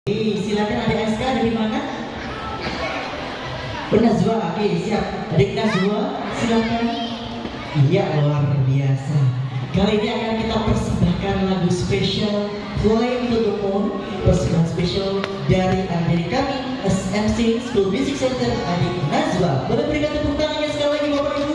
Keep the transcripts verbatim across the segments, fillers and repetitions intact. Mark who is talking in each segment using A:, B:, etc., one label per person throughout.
A: Silakan adik Aska dari mana? Oh, Nazwa, oke siap. Adik Nazwa, silakan. Iya, luar biasa. Kali ini akan kita persembahkan lagu spesial Fly to the Moon, persembahan spesial dari adik kami S M C School Music Center, adik Nazwa. Boleh berikan tepuk tangannya sekali lagi Bapak Ibu?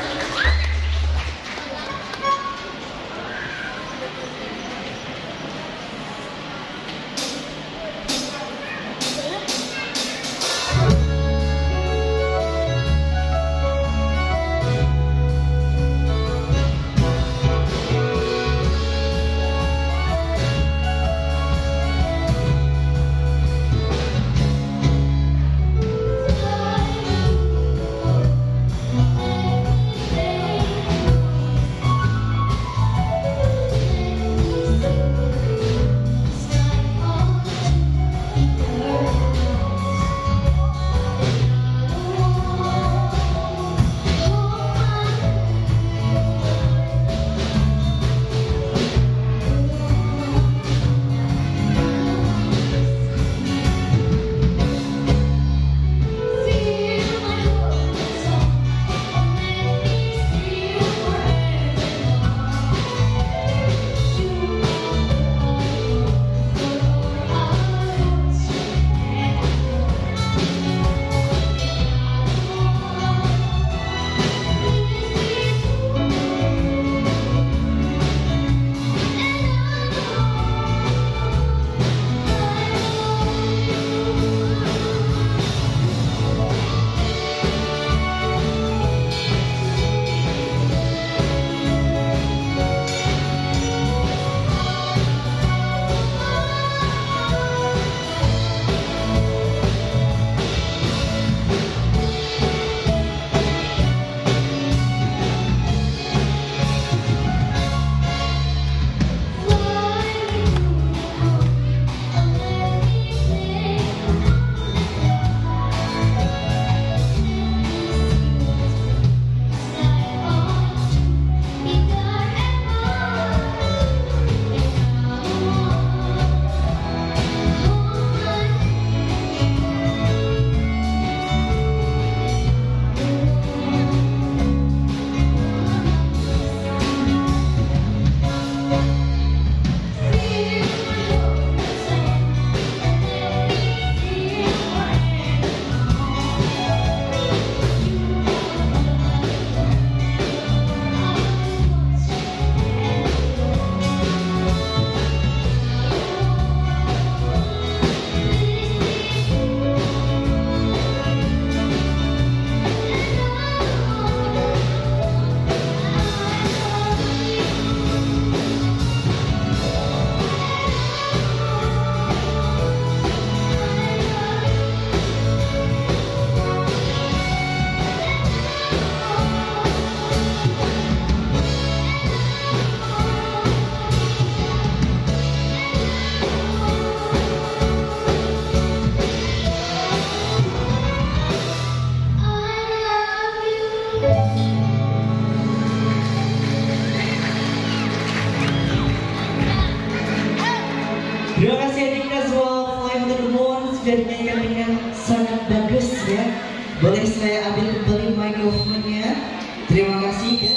A: Terima kasih adik Nazwa, Fly to the Moon sudah dinyanyikan dengan sangat bagus ya. Boleh saya ambil kembali mikrofonnya. Terima kasih ya.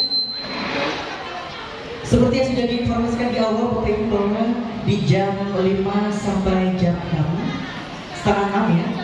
A: Seperti yang sudah diinformasikan di awal Bapak Ibu bahwa di jam lima sampai jam enam setengah enam ya